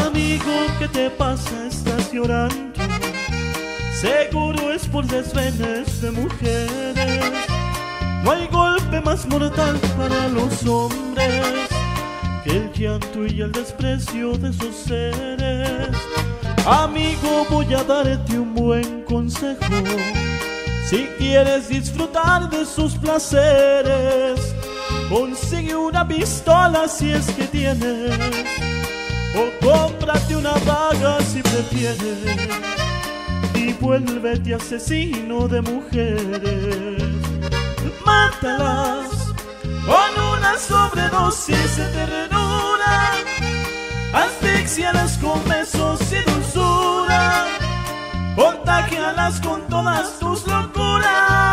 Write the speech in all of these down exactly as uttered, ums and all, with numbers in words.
Amigo, ¿qué te pasa? Estás llorando. Seguro es por desvenes de mujeres. No hay golpe más mortal para los hombres que el llanto y el desprecio de sus seres. Amigo, voy a darte un buen consejo. Si quieres disfrutar de sus placeres, consigue una pistola si es que tienes, o cómprate una daga si prefieres, y vuélvete asesino de mujeres. Mátalas con una sobredosis de ternura, asfixialas con besos y dulzura, contágialas con todas tus locuras.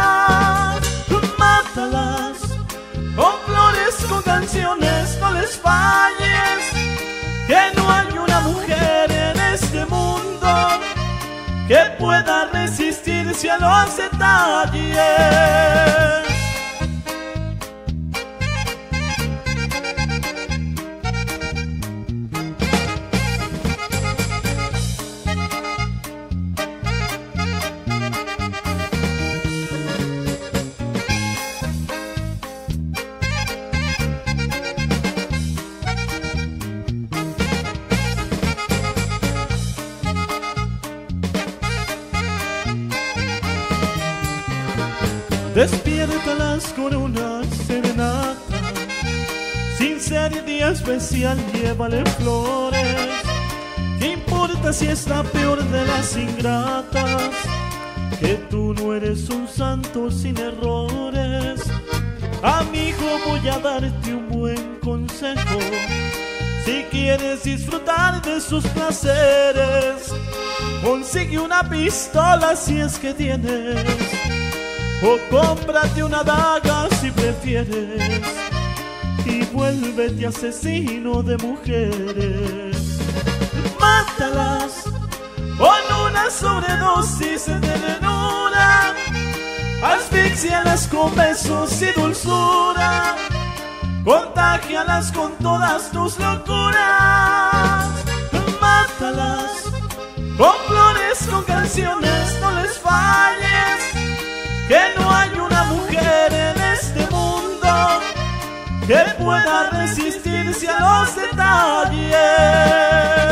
Mátalas con flores, con canciones, no les falles, que no hay una mujer en este mundo que pueda resistirse a los detalles. Despiértalas con una serenata, sin ser día especial, llévale flores. ¿Qué importa si es la peor de las ingratas? Que tú no eres un santo sin errores. Amigo, voy a darte un buen consejo. Si quieres disfrutar de sus placeres, consigue una pistola si es que tienes, o cómprate una daga si prefieres, y vuélvete asesino de mujeres. Mátalas con una sobredosis de ternura, asfixialas con besos y dulzura, contágialas con todas tus locuras. Mátalas con flores, con canciones, no les falles, que no hay una mujer en este mundo que pueda resistirse a los detalles.